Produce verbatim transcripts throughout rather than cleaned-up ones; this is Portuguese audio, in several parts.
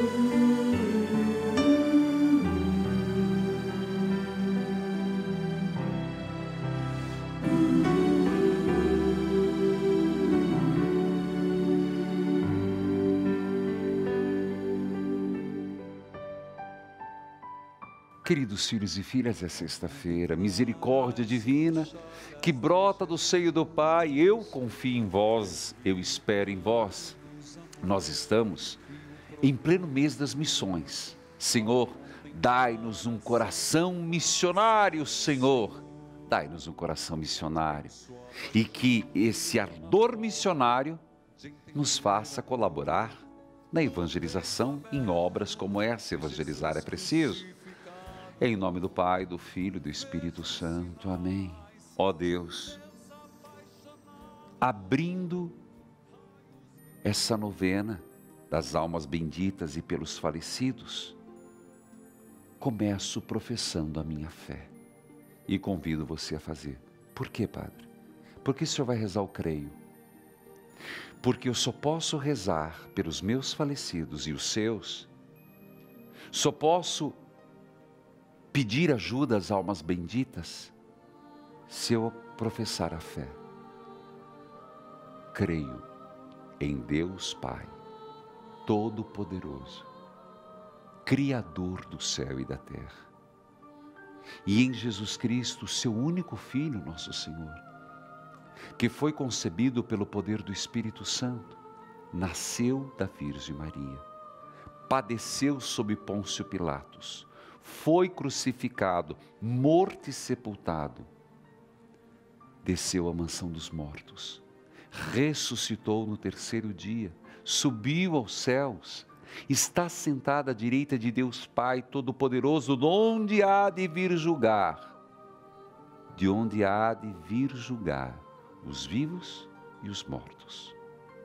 Queridos filhos e filhas, é sexta-feira, misericórdia divina que brota do seio do Pai. Eu confio em vós, eu espero em vós. Nós estamos em pleno mês das missões. Senhor, dai-nos um coração missionário, Senhor. Dai-nos um coração missionário. E que esse ardor missionário nos faça colaborar na evangelização, em obras como essa. Evangelizar é preciso. Em nome do Pai, do Filho e do Espírito Santo. Amém. Ó Deus, abrindo essa novena das almas benditas e pelos falecidos, começo professando a minha fé e convido você a fazer. Por quê, Padre? Porque o Senhor vai rezar o creio. Porque eu só posso rezar pelos meus falecidos e os seus, só posso pedir ajuda às almas benditas se eu professar a fé. Creio em Deus Pai, Todo-Poderoso, Criador do céu e da terra, e em Jesus Cristo, seu único Filho, nosso Senhor, que foi concebido pelo poder do Espírito Santo, nasceu da Virgem Maria, padeceu sob Pôncio Pilatos, foi crucificado, morto e sepultado, desceu à mansão dos mortos, ressuscitou no terceiro dia, subiu aos céus, está sentado à direita de Deus Pai Todo-Poderoso, de onde há de vir julgar, de onde há de vir julgar os vivos e os mortos.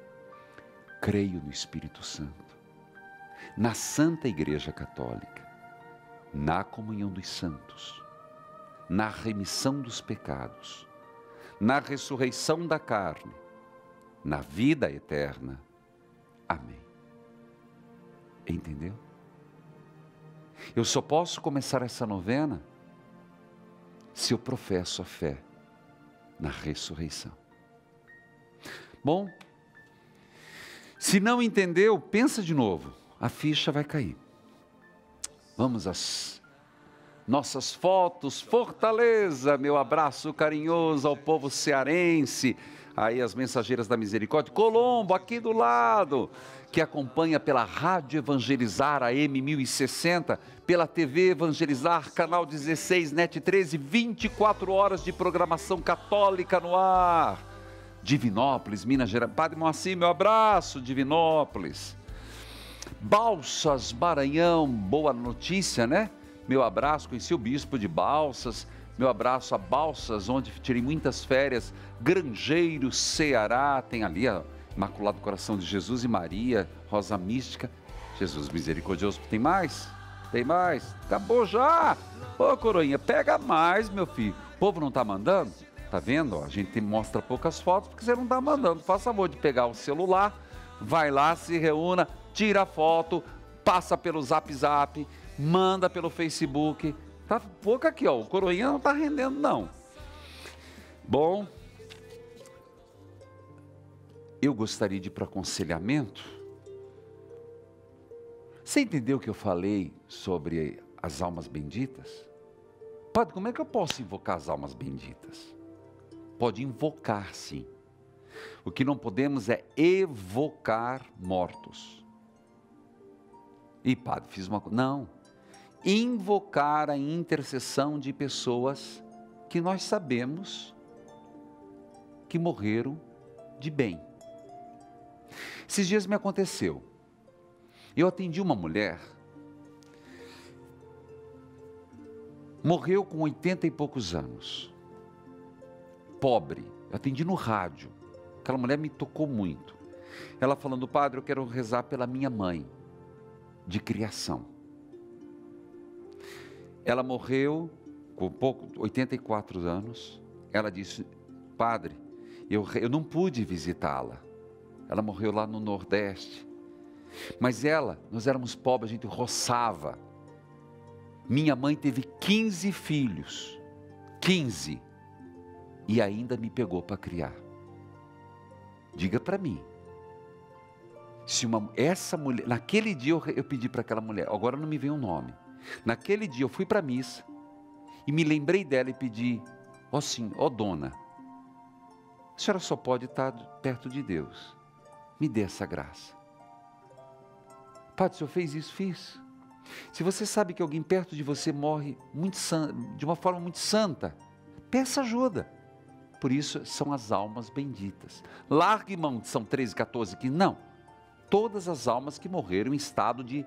Creio no Espírito Santo, na Santa Igreja Católica, na comunhão dos santos, na remissão dos pecados, na ressurreição da carne, na vida eterna. Amém. Entendeu? Eu só posso começar essa novena se eu professo a fé na ressurreição. Bom, se não entendeu, pensa de novo, a ficha vai cair. Vamos às nossas fotos. Fortaleza, meu abraço carinhoso ao povo cearense, aí as mensageiras da misericórdia. Colombo, aqui do lado, que acompanha pela Rádio Evangelizar, A M mil e sessenta, pela T V Evangelizar, canal dezesseis, net treze, vinte e quatro horas de programação católica no ar. Divinópolis, Minas Gerais. Padre Moacir, meu abraço, Divinópolis. Balsas, Maranhão, boa notícia, né? Meu abraço, conheci o bispo de Balsas, meu abraço a Balsas, onde tirei muitas férias. Grangeiro, Ceará, tem ali a Imaculado Coração de Jesus e Maria, Rosa Mística. Jesus misericordioso, tem mais? Tem mais? Acabou já! Ô coroinha, pega mais, meu filho. O povo não tá mandando? Tá vendo? A gente mostra poucas fotos porque você não tá mandando. Faça favor de pegar o celular, vai lá, se reúna, tira a foto, passa pelo Zap Zap, manda pelo Facebook. Tá pouco aqui, ó. O coroinha não tá rendendo, não. Bom, eu gostaria de ir para aconselhamento. Você entendeu o que eu falei sobre as almas benditas? Padre, como é que eu posso invocar as almas benditas? Pode invocar, sim. O que não podemos é evocar mortos. E padre, fiz uma coisa. Não. Invocar a intercessão de pessoas que nós sabemos que morreram de bem. Esses dias me aconteceu. Eu atendi uma mulher, morreu com oitenta e poucos anos, pobre, eu atendi no rádio, aquela mulher me tocou muito. Ela falando, padre, eu quero rezar pela minha mãe, de criação. Ela morreu com pouco, oitenta e quatro anos, ela disse, padre, eu, eu não pude visitá-la, ela morreu lá no Nordeste, Mas ela, nós éramos pobres, a gente roçava. Minha mãe teve quinze filhos, quinze, e ainda me pegou para criar. Diga para mim, se uma, essa mulher, naquele dia eu, eu pedi para aquela mulher, agora não me vem um nome, naquele dia eu fui para a missa, e me lembrei dela e pedi, ó sim, ó dona, a senhora só pode estar perto de Deus, me dê essa graça. Padre, o senhor fez isso? Fiz. Se você sabe que alguém perto de você morre muito san... de uma forma muito santa, peça ajuda. Por isso são as almas benditas. Largue mão de São treze, quatorze, quinze, não. Todas as almas que morreram em estado de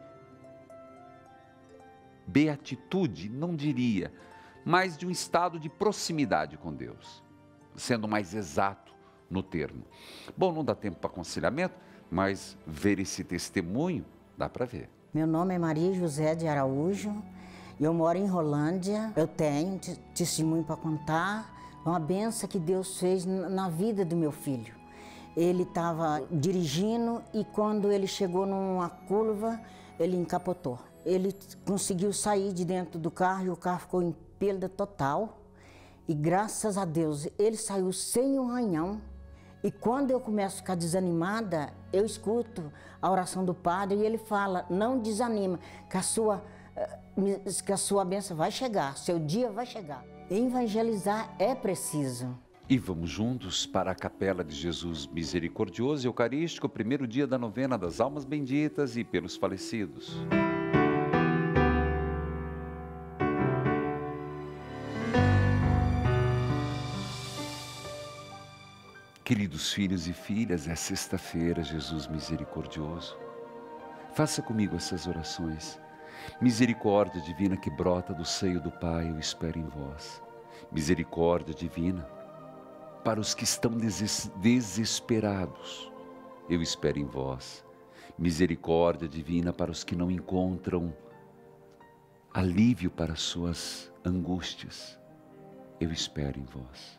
beatitude, não diria, mas de um estado de proximidade com Deus, sendo mais exato no termo. Bom, não dá tempo para aconselhamento, mas ver esse testemunho, dá para ver. Meu nome é Maria José de Araújo, eu moro em Rolândia, eu tenho testemunho para contar, uma benção que Deus fez na vida do meu filho. Ele estava dirigindo e quando ele chegou numa curva, ele encapotou. Ele conseguiu sair de dentro do carro e o carro ficou em perda total. E graças a Deus, ele saiu sem um arranhão. E quando eu começo a ficar desanimada, eu escuto a oração do padre e ele fala, não desanima, que a sua, que a sua bênção vai chegar, seu dia vai chegar. Evangelizar é preciso. E vamos juntos para a Capela de Jesus Misericordioso e Eucarístico, primeiro dia da novena das almas benditas e pelos falecidos. Queridos filhos e filhas, é sexta-feira, Jesus misericordioso. Faça comigo essas orações. Misericórdia divina que brota do seio do Pai, eu espero em vós. Misericórdia divina para os que estão deses- desesperados, eu espero em vós. Misericórdia divina para os que não encontram alívio para suas angústias, eu espero em vós.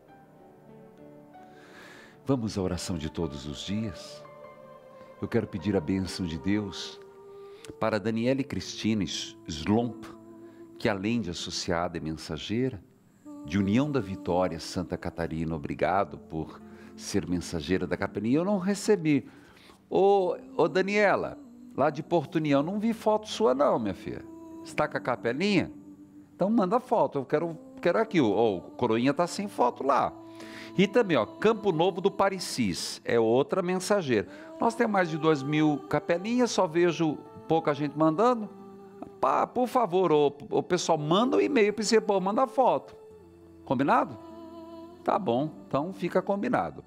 Vamos à oração de todos os dias? Eu quero pedir a bênção de Deus para Daniele Cristina Slomp, que além de associada e mensageira, de União da Vitória, Santa Catarina, obrigado por ser mensageira da capelania. Eu não recebi. Ô, ô Daniela, lá de Porto União, não vi foto sua não, minha filha. Está com a capelinha? Então manda foto, eu quero, quero aqui. Ô, o Coroinha está sem foto lá. E também, ó, Campo Novo do Parecis, é outra mensageira. Nós temos mais de dois mil capelinhas, só vejo pouca gente mandando. Pá, por favor, o, o pessoal manda um e-mail para você, pô, manda foto. Combinado? Tá bom, então fica combinado.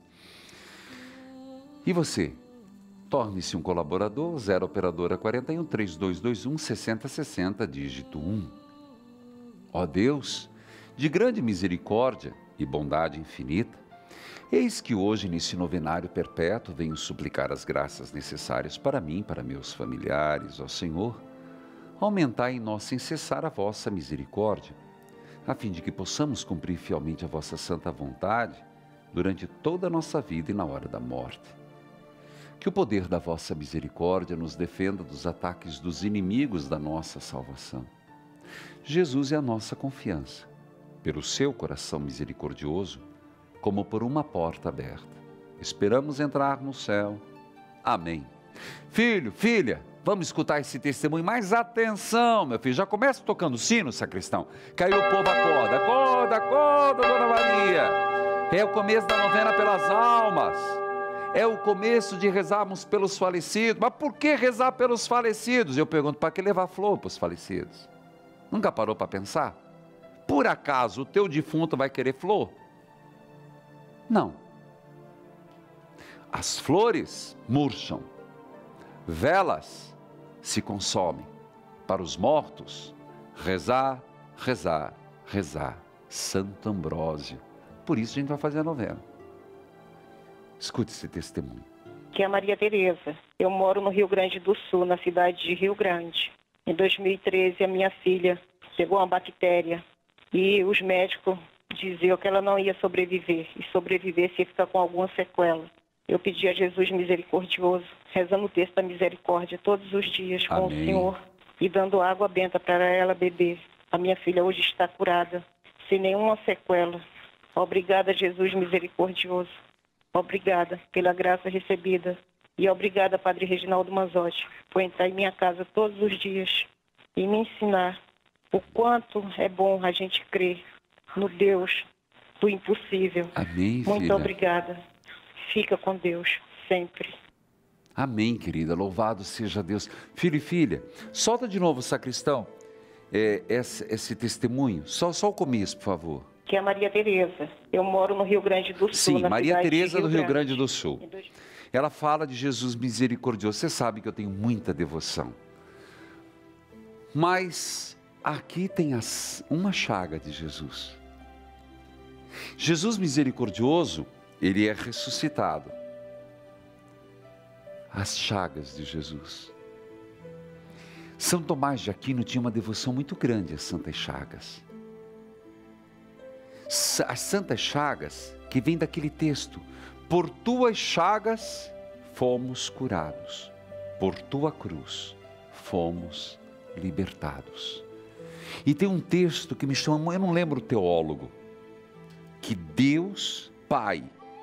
E você? Torne-se um colaborador, zero operadora quarenta e um, trinta e dois vinte e um, sessenta sessenta, dígito um. Ó Deus, de grande misericórdia e bondade infinita, eis que hoje, nesse novenário perpétuo, venho suplicar as graças necessárias para mim, para meus familiares, ó Senhor, aumentai em nós sem cessar a vossa misericórdia, a fim de que possamos cumprir fielmente a vossa santa vontade durante toda a nossa vida e na hora da morte. Que o poder da vossa misericórdia nos defenda dos ataques dos inimigos da nossa salvação. Jesus é a nossa confiança, pelo seu coração misericordioso, como por uma porta aberta. Esperamos entrar no céu. Amém. Filho, filha, vamos escutar esse testemunho. Mais atenção, meu filho. Já começa tocando sino, sacristão. Que aí o povo acorda. Acorda, acorda, Dona Maria. É o começo da novena pelas almas. É o começo de rezarmos pelos falecidos. Mas por que rezar pelos falecidos? Eu pergunto, para que levar flor para os falecidos? Nunca parou para pensar? Por acaso o teu defunto vai querer flor? Não. As flores murcham, velas se consomem. Para os mortos, rezar, rezar, rezar. Santo Ambrósio. Por isso a gente vai fazer a novena. Escute esse testemunho. Que é a Maria Tereza. Eu moro no Rio Grande do Sul, na cidade de Rio Grande. Em dois mil e treze, a minha filha pegou uma bactéria e os médicos diziam que ela não ia sobreviver. E sobreviver se ia ficar com alguma sequela. eu pedi a Jesus misericordioso, rezando o texto da misericórdia todos os dias com Amém. o Senhor e dando água benta para ela beber. A minha filha hoje está curada, sem nenhuma sequela. Obrigada, Jesus misericordioso. Obrigada pela graça recebida. E obrigada, Padre Reginaldo Manzotti, por entrar em minha casa todos os dias e me ensinar o quanto é bom a gente crer no Deus do impossível. Amém, Muito filha. obrigada. Fica com Deus, sempre. Amém, querida. Louvado seja Deus. Filho e filha, solta de novo, sacristão, é, esse, esse testemunho. Só, só o começo, por favor. Que é a Maria Tereza. Eu moro no Rio Grande do Sul. Sim, na Maria cidade de Tereza do Rio Grande do Sul. Em dois- Ela fala de Jesus misericordioso. Você sabe que eu tenho muita devoção. Mas aqui tem as, uma chaga de Jesus. Jesus misericordioso, ele é ressuscitado. As chagas de Jesus. São Tomás de Aquino tinha uma devoção muito grande às Santas Chagas. As Santas Chagas, que vem daquele texto: por tuas chagas fomos curados, por tua cruz fomos libertados. E tem um texto que me chama, eu não lembro o teólogo, que Deus Pai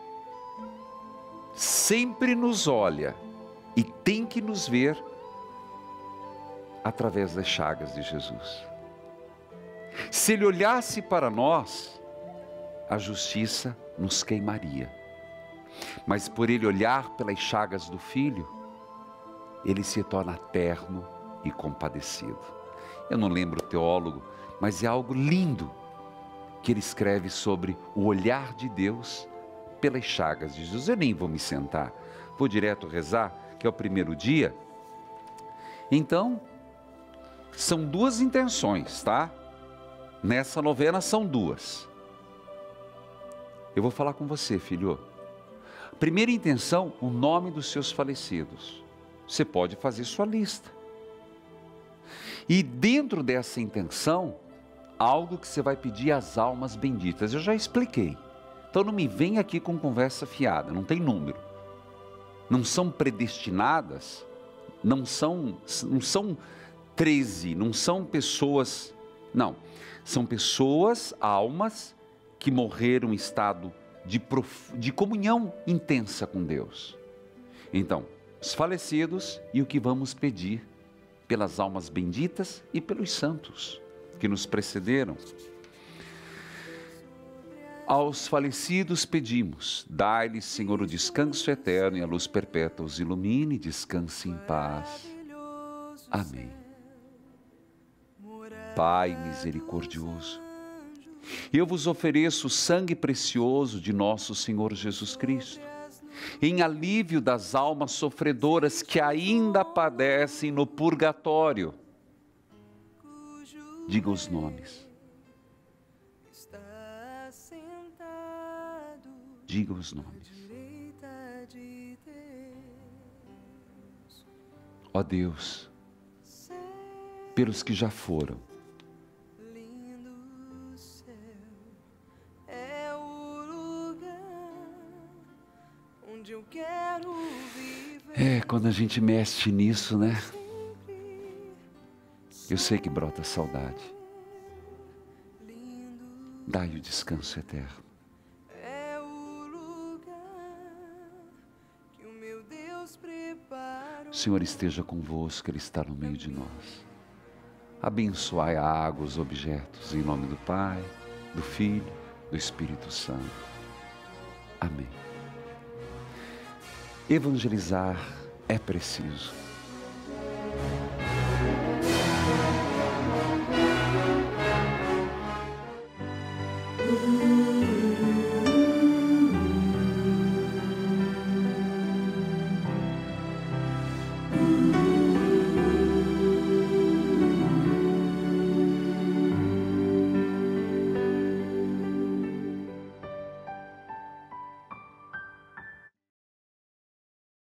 sempre nos olha e tem que nos ver através das chagas de Jesus. Se Ele olhasse para nós, a justiça nos queimaria. Mas por Ele olhar pelas chagas do Filho, Ele se torna terno e compadecido. Eu não lembro o teólogo, mas é algo lindo que ele escreve sobre o olhar de Deus pelas chagas de Jesus. Eu nem vou me sentar, vou direto rezar, que é o primeiro dia. Então, são duas intenções, tá? Nessa novena são duas. Eu vou falar com você, filho. Primeira intenção, o nome dos seus falecidos. Você pode fazer sua lista. E dentro dessa intenção, algo que você vai pedir às almas benditas. Eu já expliquei. Então não me vem aqui com conversa fiada, não tem número. Não são predestinadas, não são, não são treze, não são pessoas, não. São pessoas, almas, que morreram em estado de, prof... de comunhão intensa com Deus. Então, os falecidos e o que vamos pedir pelas almas benditas e pelos santos que nos precederam. Aos falecidos pedimos, dai-lhes, Senhor, o descanso eterno e a luz perpétua os ilumine, descanse em paz. Amém. Pai misericordioso, eu vos ofereço o sangue precioso de nosso Senhor Jesus Cristo, em alívio das almas sofredoras que ainda padecem no purgatório. Diga os nomes. Diga os nomes. Ó Deus, pelos que já foram, é, quando a gente mexe nisso, né? Eu sei que brota saudade. Dai o descanso eterno. O Senhor esteja convosco, Ele está no meio de nós. Abençoai a água, os objetos, em nome do Pai, do Filho, do Espírito Santo. Amém. Evangelizar é preciso. Música